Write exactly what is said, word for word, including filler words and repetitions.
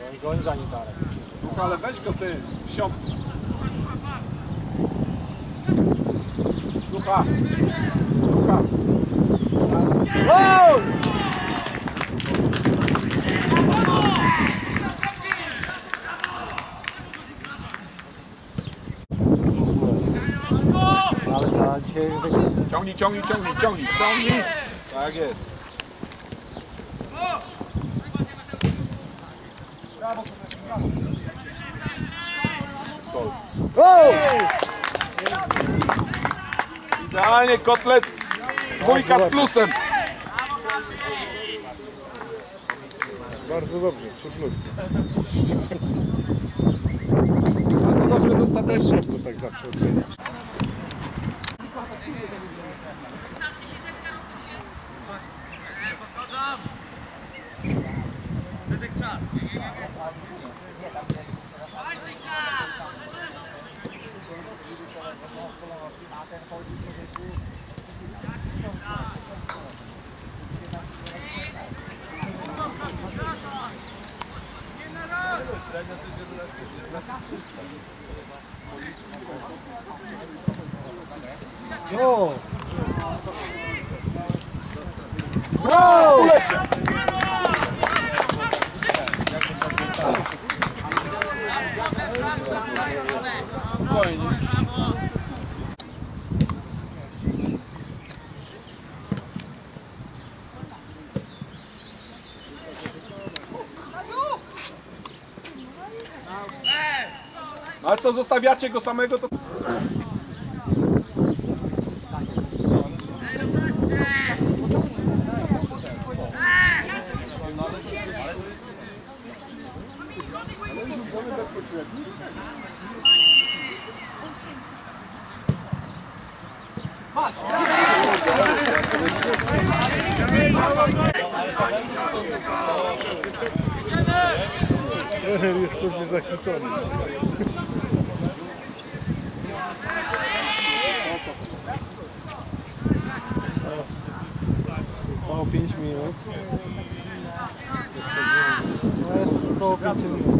No i goń za nim dalej. No ale weź go ty, siąd. Ducha! Ducha! Wow! Ale trzeba dzisiaj... Ciągnij, ciągnij, ciągnij, ciągnij, ciągnij! Tak jest. Gol. Wow! Idealnie, kotlet. Dwójka z plusem. Bardzo dobrze, trzy plus. Bardzo dobry dostatecznie. To tak zawsze oceniasz. O! Wow! Spokojnie już. No ale co, zostawiacie go samego, to... Trener jest pewnie zachwycony. Zostało pięć minut. Jest około pięć minut.